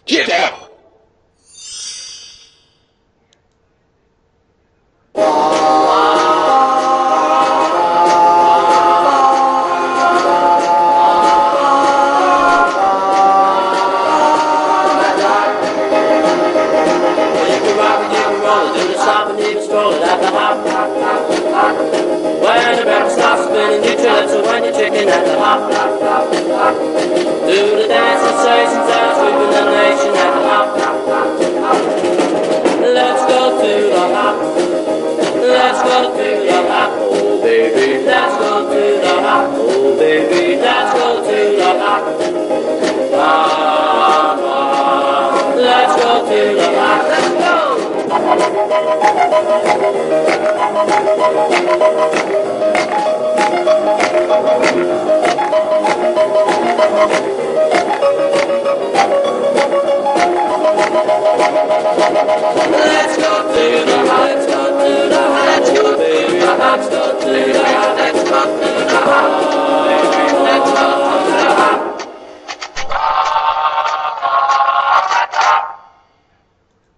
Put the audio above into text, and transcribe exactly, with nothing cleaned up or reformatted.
Get out! When the barrel stops spinning, you trip, so when you're chicken at the hop, hop, hop, hop. Do the dance sensations that sweeping the nation at the hop, hop, hop, hop. Let's go to the hop, let's go to the hop, oh baby, let's go to the hop, oh baby, let's go to the hop, hop, hop. Let's go to the hop, let's go. Let's